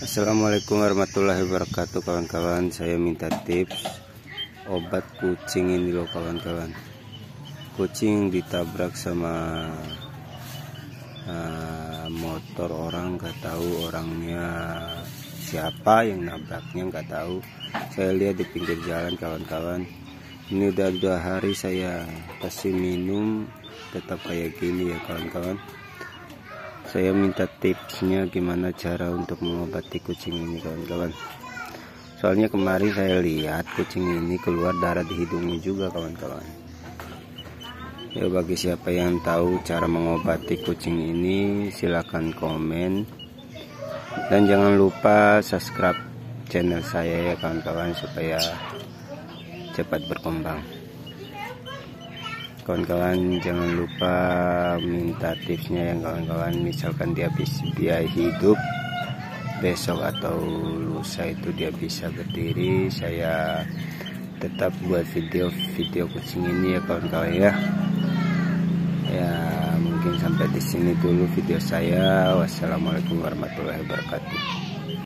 Assalamualaikum warahmatullahi wabarakatuh kawan-kawan. Saya minta tips obat kucing ini loh kawan-kawan. Kucing ditabrak sama motor orang, nggak tahu orangnya siapa yang nabraknya, nggak tahu. Saya lihat di pinggir jalan kawan-kawan. Ini udah 2 hari saya kasih minum tetap kayak gini ya kawan-kawan. Saya minta tipsnya gimana cara untuk mengobati kucing ini kawan-kawan. Soalnya kemarin saya lihat kucing ini keluar darah di hidungnya juga kawan-kawan. Ya, bagi siapa yang tahu cara mengobati kucing ini silahkan komen. Dan jangan lupa subscribe channel saya ya kawan-kawan, supaya cepat berkembang. Kawan-kawan jangan lupa minta tipsnya ya kawan-kawan. Misalkan dia hidup besok atau lusa itu dia bisa berdiri, saya tetap buat video kucing ini ya kawan-kawan ya. Ya mungkin sampai di sini dulu video saya. Wassalamualaikum warahmatullahi wabarakatuh.